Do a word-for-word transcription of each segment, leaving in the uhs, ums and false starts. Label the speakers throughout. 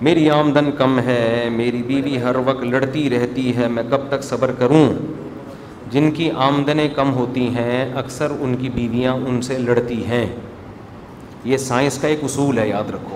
Speaker 1: میری آمدن کم ہے، میری بیوی ہر وقت لڑتی رہتی ہے، میں کب تک صبر کروں؟ جن کی آمدنیں کم ہوتی ہیں اکثر ان کی بیویاں ان سے لڑتی ہیں. یہ سائنس کا ایک اصول ہے، یاد رکھو.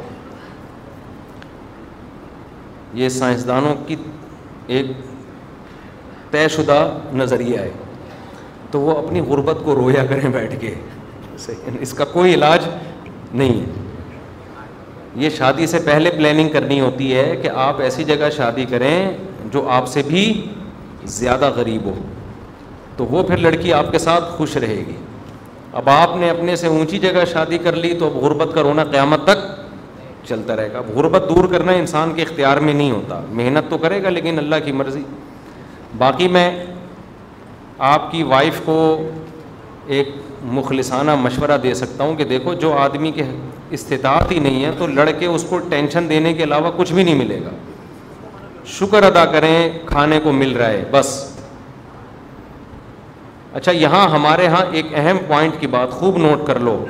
Speaker 1: یہ سائنسدانوں کی ایک طے شدہ نظریہ ہے. تو وہ اپنی غربت کو رویا کریں بیٹھ کے، اس کا کوئی علاج نہیں ہے. یہ شادی سے پہلے پلاننگ کرنی ہوتی ہے کہ آپ ایسی جگہ شادی کریں جو آپ سے بھی زیادہ غریب ہو، تو وہ پھر لڑکی آپ کے ساتھ خوش رہے گی. اب آپ نے اپنے سے اونچی جگہ شادی کر لی تو اب غربت کا رونا قیامت تک چلتا رہے گا. اب غربت دور کرنا انسان کے اختیار میں نہیں ہوتا، محنت تو کرے گا لیکن اللہ کی مرضی. باقی میں آپ کی وائف کو ایک مخلصانہ مشورہ دے سکتا ہوں کہ دیکھو، جو آدمی کے استطاعت ہی نہیں ہے تو لڑکے اس کو ٹینشن دینے کے علاوہ کچھ بھی نہیں ملے گا. شکر ادا کریں کھانے کو مل رہا ہے بس. اچھا، یہاں ہمارے ہاں ایک اہم پوائنٹ کی بات خوب نوٹ کر لو.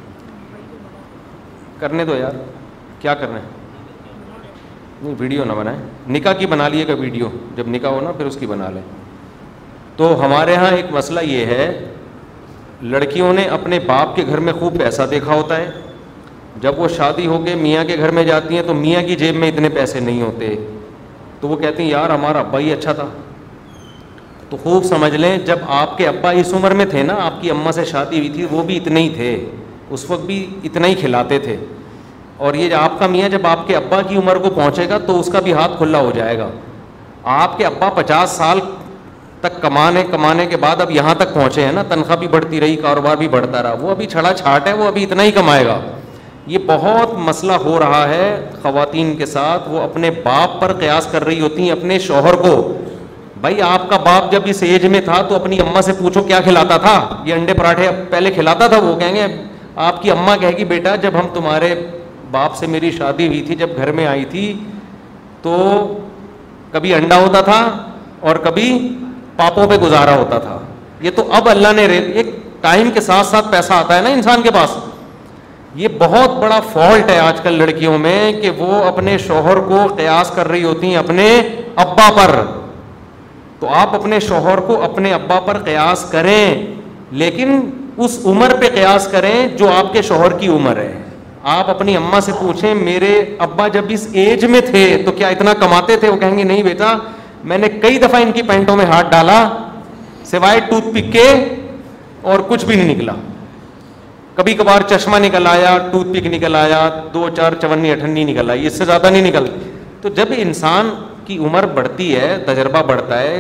Speaker 1: کرنے دو یار، کیا کرنا ہے؟ نہیں، ویڈیو نہ بنائیں. نکاح کی بنا لیے گا ویڈیو، جب نکاح ہو نا پھر اس کی بنا لیں. تو ہمارے ہاں ایک مسئلہ یہ ہے، لڑکیوں نے اپنے باپ کے گھر میں خوب پیسہ دیکھا ہوتا ہے. جب وہ شادی ہو کے میاں کے گھر میں جاتی ہیں تو میاں کی جیب میں اتنے پیسے نہیں ہوتے، تو وہ کہتی ہیں یار ہمارا ابا ہی اچھا تھا. تو خوب سمجھ لیں، جب آپ کے ابا اس عمر میں تھے نا، آپ کی اماں سے شادی ہوئی تھی، وہ بھی اتنے ہی تھے، اس وقت بھی اتنا ہی کھلاتے تھے. اور یہ آپ کا میاں جب آپ کے ابا کی عمر کو پہنچے گا تو اس کا بھی ہاتھ کھلا ہو جائے گا. آپ کے ابا پچاس سال تک کمانے کمانے کے بعد اب یہاں تک پہنچے ہیں نا، تنخواہ بھی بڑھتی رہی، کاروبار بھی بڑھتا رہا، وہ ابھی چھڑا چھاٹ ہے، وہ ابھی اتنا ہی کمائے گا. یہ بہت مسئلہ ہو رہا ہے خواتین کے ساتھ. وہ اپنے باپ پر قیاس کر رہی ہوتی ہیں اپنے شوہر کو. بھائی آپ کا باپ جب اس ایج میں تھا تو اپنی اماں سے پوچھو کیا کھلاتا تھا. یہ انڈے پراٹھے پہلے کھلاتا تھا؟ وہ کہیں گے، آپ کی اماں کہے گی بیٹا جب ہم تمہارے باپ سے میری شادی ہوئی تھی، جب گھر میں آئی تھی تو کبھی انڈا ہوتا تھا اور کبھی پاپوں پہ گزارا ہوتا تھا. یہ تو اب اللہ نے ایک ٹائم کے ساتھ ساتھ پیسہ آتا ہے نا انسان کے پاس. یہ بہت بڑا فالٹ ہے آج کل لڑکیوں میں کہ وہ اپنے شوہر کو قیاس کر رہی ہوتی ہیں اپنے ابا پر. تو آپ اپنے شوہر کو اپنے ابا پر قیاس کریں، لیکن اس عمر پہ قیاس کریں جو آپ کے شوہر کی عمر ہے. آپ اپنی اماں سے پوچھیں میرے ابا جب اس ایج میں تھے تو کیا اتنا کماتے تھے؟ وہ کہیں گے نہیں بیٹا، میں نے کئی دفعہ ان کی پینٹوں میں ہاتھ ڈالا سوائے ٹوتھ پک کے اور کچھ بھی نہیں نکلا. کبھی کبھار چشمہ نکل آیا، ٹوتھ پک نکل آیا، دو چار چونی اٹھنی نکل آئی، اس سے زیادہ نہیں نکل. تو جب انسان کی عمر بڑھتی ہے، تجربہ بڑھتا ہے،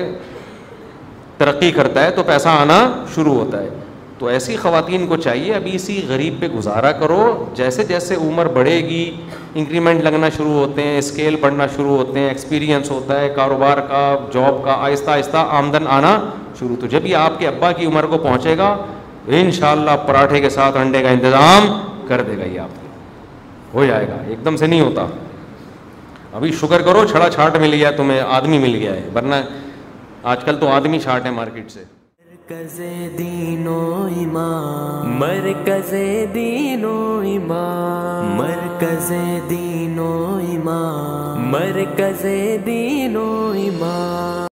Speaker 1: ترقی کرتا ہے تو پیسہ آنا شروع ہوتا ہے. تو ایسی خواتین کو چاہیے ابھی اسی غریب پہ گزارا کرو. جیسے جیسے عمر بڑھے گی انکریمنٹ لگنا شروع ہوتے ہیں، اسکیل بڑھنا شروع ہوتے ہیں، ایکسپیرینس ہوتا ہے کاروبار کا، جاب کا، آہستہ آہستہ آمدن آنا شروع. تو جب یہ آپ کے ابا کی عمر کو پہنچے گا انشاءاللہ پراٹھے کے ساتھ انڈے کا انتظام کر دے گا. یہ آپ کو ہو جائے گا، ایک دم سے نہیں ہوتا. ابھی شکر کرو چھڑا چھاٹ مل گیا تمہیں، آدمی مل گیا ہے، ورنہ آج کل تو آدمی چھاٹ ہے مارکیٹ سے.
Speaker 2: مرکز دین و ایمان، مرکز دین و ایمان، مرکز دین و ایمان، مرکز دین و ایمان.